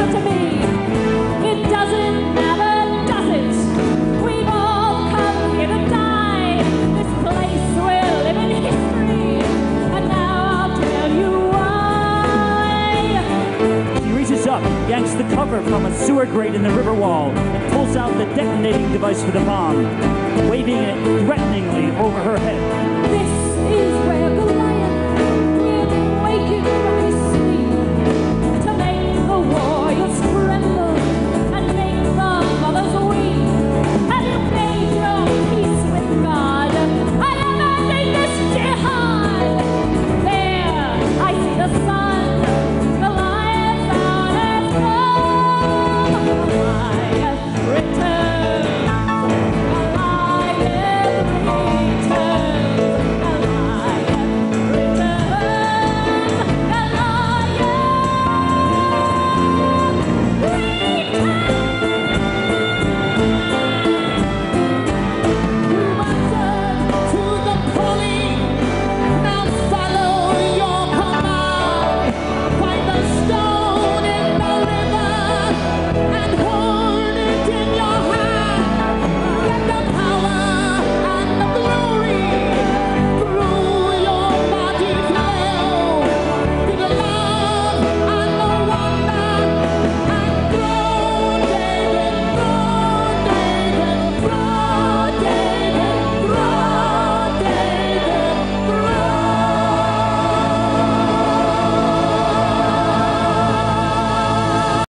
matter to me. It doesn't matter, does it? We've all come here to die. This place will live in history, and now I'll tell you why. He reaches up, yanks the cover from a sewer grate in the river wall, and pulls out the detonating device for the bomb, waving it threateningly over her head.